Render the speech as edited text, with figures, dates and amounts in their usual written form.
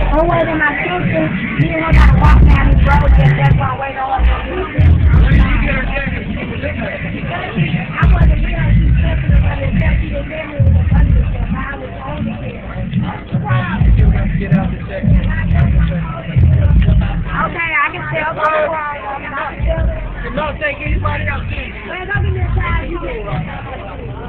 I'm waiting my sister. Me and her gotta walk down this road, and that's why I'm waiting on her. I wasn't here. She said to me, but she didn't get me with the money. I was only here. Okay, I can tell. Don't take anybody else. Wait, don't give me a time.